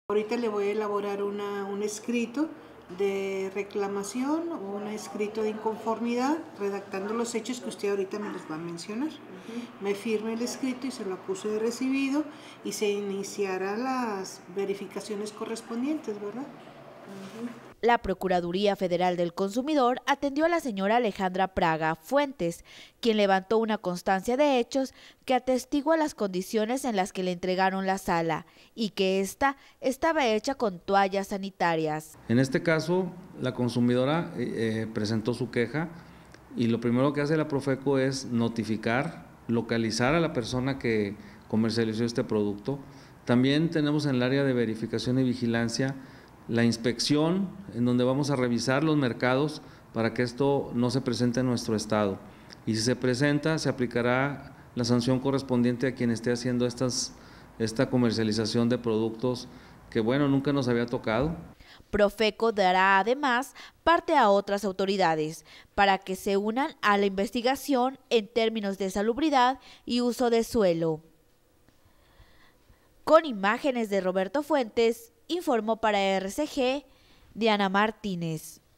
Ahorita le voy a elaborar un escrito de reclamación o un escrito de inconformidad, redactando los hechos que usted ahorita me los va a mencionar. Me firme el escrito y se lo acuse de recibido y se iniciarán las verificaciones correspondientes, ¿verdad? La Procuraduría Federal del Consumidor atendió a la señora Alejandra Praga Fuentes, quien levantó una constancia de hechos que atestigua las condiciones en las que le entregaron la sala y que ésta estaba hecha con toallas sanitarias. En este caso, la consumidora presentó su queja y lo primero que hace la Profeco es notificar, localizar a la persona que comercializó este producto. También tenemos en el área de verificación y vigilancia la inspección, en donde vamos a revisar los mercados para que esto no se presente en nuestro estado. Y si se presenta, se aplicará la sanción correspondiente a quien esté haciendo esta comercialización de productos que, bueno, nunca nos había tocado. Profeco dará además parte a otras autoridades para que se unan a la investigación en términos de salubridad y uso de suelo. Con imágenes de Roberto Fuentes, informó para RCG Diana Martínez.